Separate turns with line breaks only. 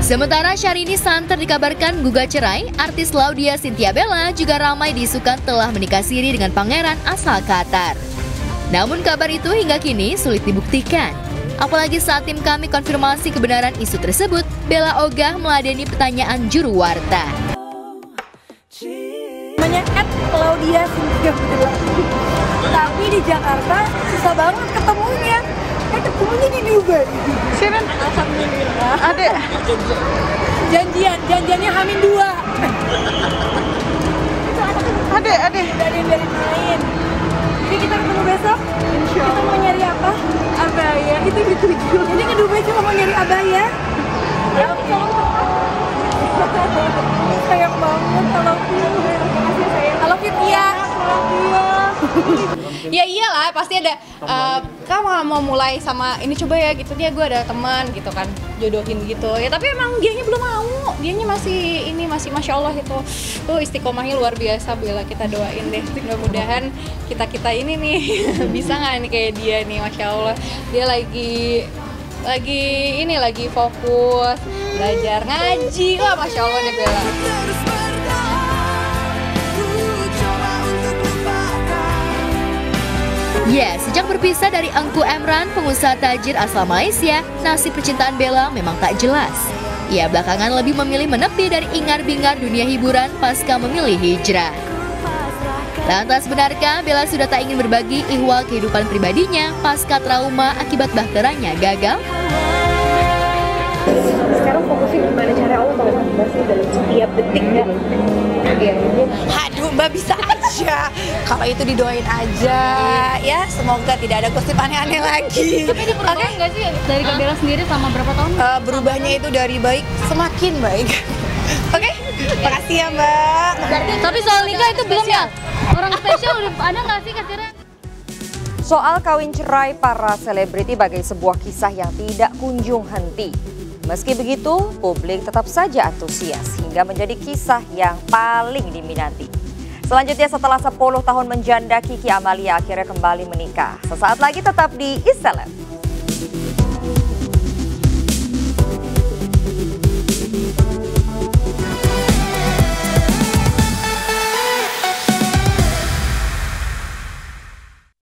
Sementara Syahrini Santer dikabarkan gugat cerai, artis Laudya Chintya Bella juga ramai diisukan telah menikah siri dengan pangeran asal Qatar. Namun kabar itu hingga kini sulit dibuktikan. Apalagi saat tim kami konfirmasi kebenaran isu tersebut, Bella ogah meladeni pertanyaan juru warta.
Namanya Laudya Chintya Bella. Tapi di Jakarta susah banget ketemunya. Ketemunya di Dubai.
Siapa?
Alhamdulillah.
Ada.
Janjiannya Hamin 2.
Ada.
Dari main. Jadi kita ketemu besok. Kita mau nyari apa? Abaya. Itu dituju. Jadi ke Dubai cuma mau nyari abaya. Ya, sayang banget kalau Tia.
Ya iyalah, pasti ada. Kamu mau mulai sama ini coba ya gitu, dia gue ada teman gitu kan, jodohin gitu ya, tapi emang dianya belum mau, dianya masih masya Allah itu istiqomahnya luar biasa. Bella, kita doain deh, mudah-mudahan kita ini nih bisa nggak nih kayak dia nih, masya Allah. Dia lagi fokus belajar ngaji, wah masya Allah deh Bella.
Ya, sejak berpisah dari Engku Emran, pengusaha tajir asal Malaysia, nasib percintaan Bella memang tak jelas. Ia belakangan lebih memilih menepi dari ingar-bingar dunia hiburan pasca memilih hijrah. Lantas benarkah Bella sudah tak ingin berbagi ihwal kehidupan pribadinya pasca trauma akibat bahteranya gagal?
Sekarang fokusnya gimana cara Allah tahu masih dalam setiap detik ya.
Aduh Mbak, bisa aja. Kalau itu didoain aja ya, semoga tidak ada gosip aneh-aneh lagi.
Tapi ini perubahan nggak sih dari Kak Bella sendiri selama berapa tahun?
Berubahnya itu dari baik semakin baik. Oke, makasih ya Mbak.
Tapi soal nikah itu belum ya? Orang spesial udah ada nggak sih kira-kira?
Soal kawin cerai para selebriti bagai sebuah kisah yang tidak kunjung henti. Meski begitu, publik tetap saja antusias hingga menjadi kisah yang paling diminati. Selanjutnya setelah 10 tahun menjanda, Kiki Amalia akhirnya kembali menikah. Sesaat lagi tetap di Iseleb.